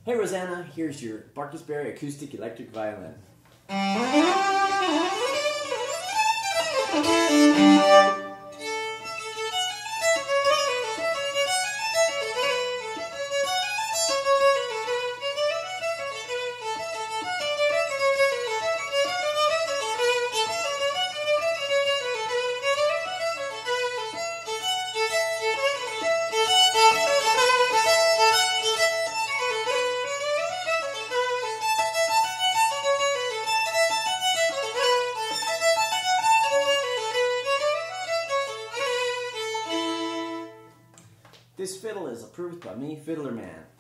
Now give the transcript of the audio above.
Hey Rosanna, here's your Barcus acoustic electric violin. This fiddle is approved by me, Fiddler Man.